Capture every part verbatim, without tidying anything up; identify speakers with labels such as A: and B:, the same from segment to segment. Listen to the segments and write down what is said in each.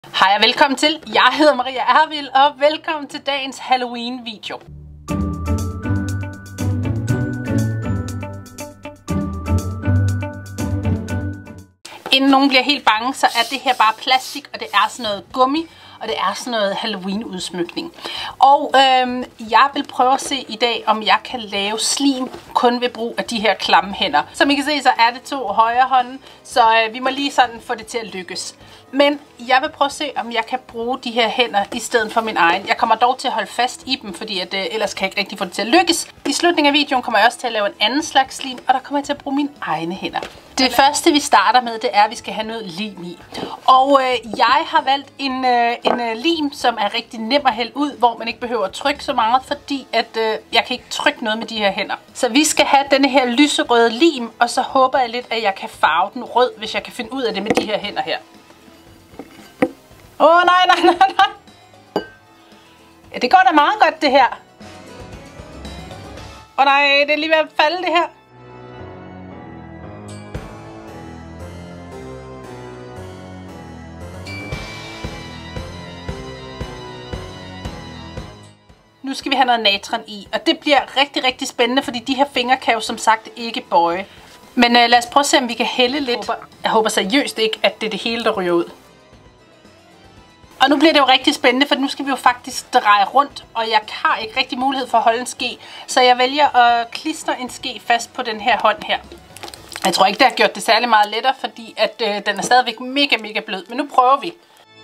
A: Hej og velkommen til. Jeg hedder Maria Ervild, og velkommen til dagens Halloween-video. Inden nogen bliver helt bange, så er det her bare plastik, og det er sådan noget gummi, og det er sådan noget Halloween-udsmykning. Og øhm, jeg vil prøve at se i dag, om jeg kan lave slim kun ved brug af de her klamme hænder. Som I kan se, så er det to højre hånden, så øh, vi må lige sådan få det til at lykkes. Men jeg vil prøve at se, om jeg kan bruge de her hænder i stedet for min egen. Jeg kommer dog til at holde fast i dem, fordi at, øh, ellers kan jeg ikke rigtig få det til at lykkes. I slutningen af videoen kommer jeg også til at lave en anden slags slim, og der kommer jeg til at bruge mine egne hænder. Det første vi starter med, det er, at vi skal have noget lim i. Og øh, jeg har valgt en, øh, en øh, lim, som er rigtig nem at hælde ud, hvor man ikke behøver at trykke så meget, fordi at, øh, jeg kan ikke trykke noget med de her hænder. Så vi skal have denne her lyserøde lim, og så håber jeg lidt, at jeg kan farve den rød, hvis jeg kan finde ud af det med de her hænder her. Åh oh, nej, nej, nej, nej. Ja, det går da meget godt det her. Åh oh, nej, det er lige ved at falde det her. Nu skal vi have noget natron i, og det bliver rigtig, rigtig spændende, fordi de her fingre kan jo som sagt ikke bøje. Men øh, lad os prøve at se, om vi kan hælde lidt. Jeg håber, jeg håber seriøst ikke, at det er det hele, der ryger ud. Og nu bliver det jo rigtig spændende, for nu skal vi jo faktisk dreje rundt, og jeg har ikke rigtig mulighed for at holde en ske. Så jeg vælger at klistre en ske fast på den her hånd her. Jeg tror ikke, det har gjort det særlig meget lettere, fordi at, øh, den er stadigvæk mega, mega blød. Men nu prøver vi.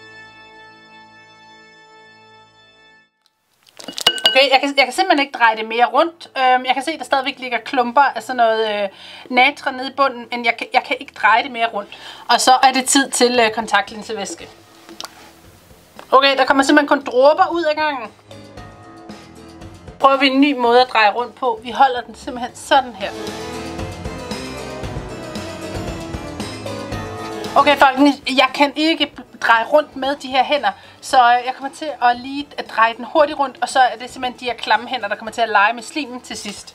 A: Okay, jeg kan, jeg kan simpelthen ikke dreje det mere rundt. Øhm, jeg kan se, at der stadigvæk ligger klumper af sådan noget øh, natron nede i bunden, men jeg kan, jeg kan ikke dreje det mere rundt. Og så er det tid til øh, kontaktlinsevæske. Okay, der kommer simpelthen kun dråber ud af gangen. Prøver vi en ny måde at dreje rundt på. Vi holder den simpelthen sådan her. Okay, folkens, jeg kan ikke dreje rundt med de her hænder, så jeg kommer til at lige at dreje den hurtigt rundt, og så er det simpelthen de her klamme hænder, der kommer til at lege med slimen til sidst.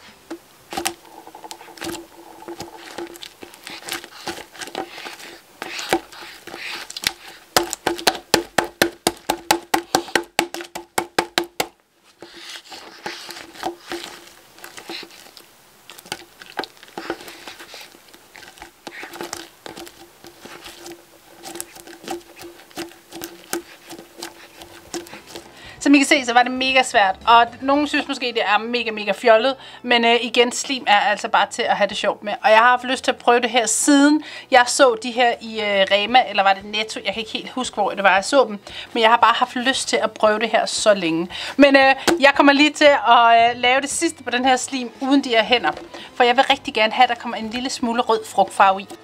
A: Som I kan se, så var det mega svært, og nogen synes måske, det er mega, mega fjollet, men øh, igen, slim er altså bare til at have det sjovt med. Og jeg har haft lyst til at prøve det her siden jeg så de her i øh, Rema, eller var det Netto, jeg kan ikke helt huske, hvor det var, jeg så dem, men jeg har bare haft lyst til at prøve det her så længe. Men øh, jeg kommer lige til at øh, lave det sidste på den her slim, uden de her hænder, for jeg vil rigtig gerne have, at der kommer en lille smule rød frugtfarve i.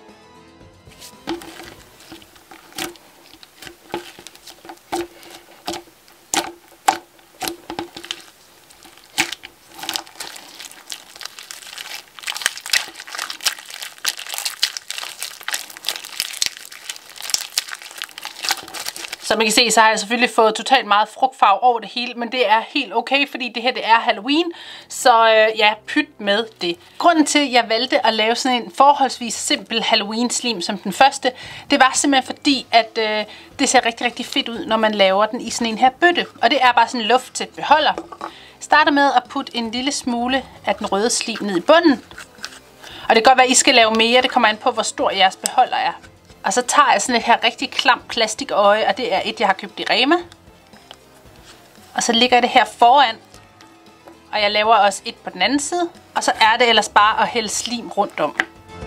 A: Som I kan se, så har jeg selvfølgelig fået totalt meget frugtfarve over det hele, men det er helt okay, fordi det her det er Halloween, så øh, ja, pyt med det. Grunden til, at jeg valgte at lave sådan en forholdsvis simpel Halloween-slim som den første, det var simpelthen fordi, at øh, det ser rigtig, rigtig fedt ud, når man laver den i sådan en her bøtte. Og det er bare sådan en lufttæt beholder. Starter med at putte en lille smule af den røde slim ned i bunden. Og det kan godt være, at I skal lave mere, det kommer an på, hvor stor jeres beholder er. Og så tager jeg sådan et her rigtig klamt plastikøje, og det er et, jeg har købt i Rema. Og så ligger det her foran, og jeg laver også et på den anden side. Og så er det ellers bare at hælde slim rundt om.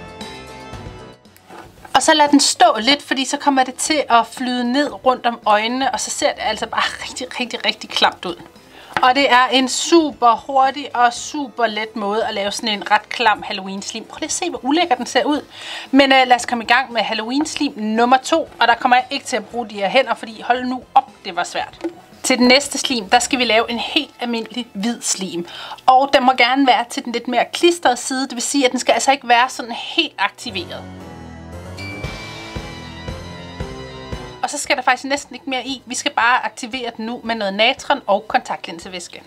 A: Og så lad den stå lidt, fordi så kommer det til at flyde ned rundt om øjnene, og så ser det altså bare rigtig, rigtig, rigtig klamt ud. Og det er en super hurtig og super let måde at lave sådan en ret klam Halloween-slim. Prøv lige at se, hvor ulækker den ser ud. Men øh, lad os komme i gang med Halloween-slim nummer to. Og der kommer jeg ikke til at bruge de her hænder, fordi hold nu op, det var svært. Til den næste slim, der skal vi lave en helt almindelig hvid slim. Og den må gerne være til den lidt mere klistrede side. Det vil sige, at den skal altså ikke være sådan helt aktiveret. Og så skal der faktisk næsten ikke mere i. Vi skal bare aktivere den nu med noget natron og kontaktlinsevæske.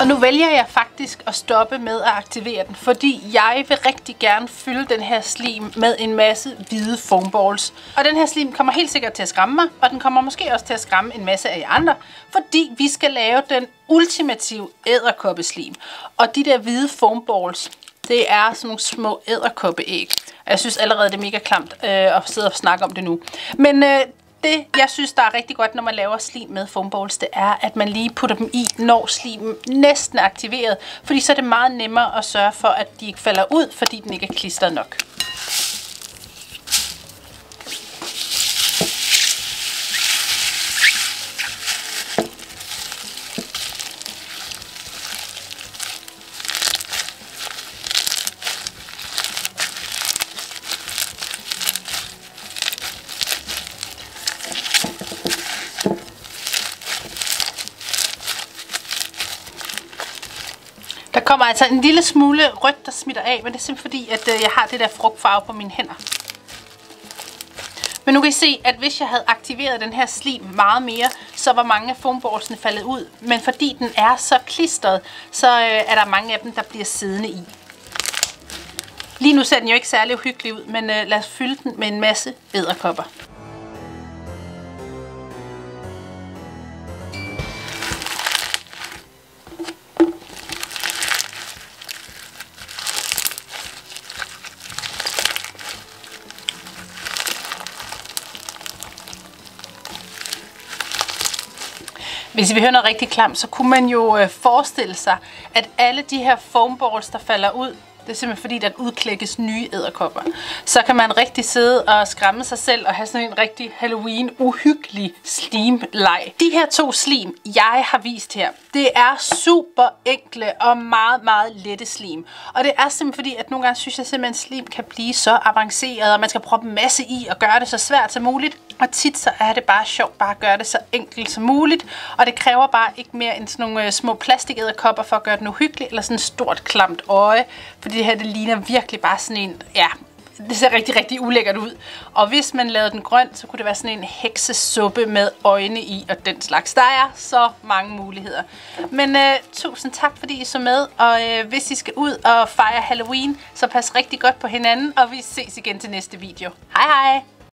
A: Og nu vælger jeg faktisk at stoppe med at aktivere den, fordi jeg vil rigtig gerne fylde den her slim med en masse hvide foamballs. Og den her slim kommer helt sikkert til at skræmme mig, og den kommer måske også til at skræmme en masse af jer andre, fordi vi skal lave den ultimative edderkoppeslim. Og de der hvide foamballs, det er sådan nogle små edderkoppeæg. Jeg synes allerede, det er mega klamt øh, at sidde og snakke om det nu. Men øh, det, jeg synes, der er rigtig godt, når man laver slim med foamballs, det er, at man lige putter dem i, når slimen næsten er aktiveret. Fordi så er det meget nemmere at sørge for, at de ikke falder ud, fordi den ikke er klistret nok. Der kommer altså en lille smule rødt, der smitter af, men det er simpelthen fordi, at jeg har det der frugtfarve på mine hænder. Men nu kan I se, at hvis jeg havde aktiveret den her slim meget mere, så var mange af foamballsene faldet ud. Men fordi den er så klistret, så er der mange af dem, der bliver siddende i. Lige nu ser den jo ikke særlig uhyggelig ud, men lad os fylde den med en masse edderkopper. Hvis I vil høre noget rigtig klamt, så kunne man jo øh, forestille sig, at alle de her foamballs, der falder ud, det er simpelthen fordi, der udklækkes nye edderkopper. Så kan man rigtig sidde og skræmme sig selv og have sådan en rigtig Halloween-uhyggelig slimleg. De her to slim, jeg har vist her, det er super enkle og meget, meget lette slim. Og det er simpelthen fordi, at nogle gange synes jeg simpelthen, at slim kan blive så avanceret, og man skal proppe en masse i og gøre det så svært som muligt. Og tit så er det bare sjovt bare at gøre det så enkelt som muligt. Og det kræver bare ikke mere end sådan nogle små plastikæderkopper for at gøre den uhyggelig, eller sådan et stort klamt øje. Fordi det her, det ligner virkelig bare sådan en, ja, det ser rigtig, rigtig ulækkert ud. Og hvis man lavede den grøn, så kunne det være sådan en heksesuppe med øjne i og den slags. Der er så mange muligheder. Men øh, tusind tak, fordi I så med. Og øh, hvis I skal ud og fejre Halloween, så pas rigtig godt på hinanden. Og vi ses igen til næste video. Hej hej!